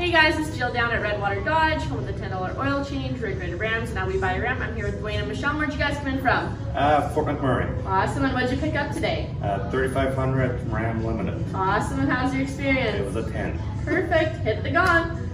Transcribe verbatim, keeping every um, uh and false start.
Hey guys, it's Jill down at Redwater Dodge, home of the ten dollar oil change, rig rated Rams, and now we buy a Ram. I'm here with Dwayne and Michelle. Where'd you guys come in from? Uh, Fort McMurray. Awesome, and what'd you pick up today? Uh, thirty-five hundred Ram Limited. Awesome, and how's your experience? It was a ten. Perfect, hit the gong.